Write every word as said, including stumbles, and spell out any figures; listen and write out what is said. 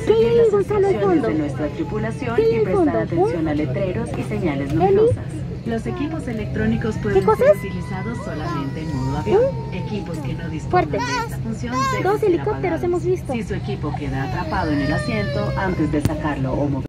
¿Qué hay ahí, las Gonzalo, al instrucciones fondo? de nuestra tripulación ¿Qué hay y al prestar fondo? atención ¿Eh? a letreros y señales ¿Eli? luminosas. Los equipos electrónicos pueden ¿Qué cosas? ser utilizados solamente en modo avión. Equipos que no dispongan Fuerte. de esta función deben Dos ser helicópteros apagados. hemos visto. Si su equipo queda atrapado en el asiento antes de sacarlo o moverlo,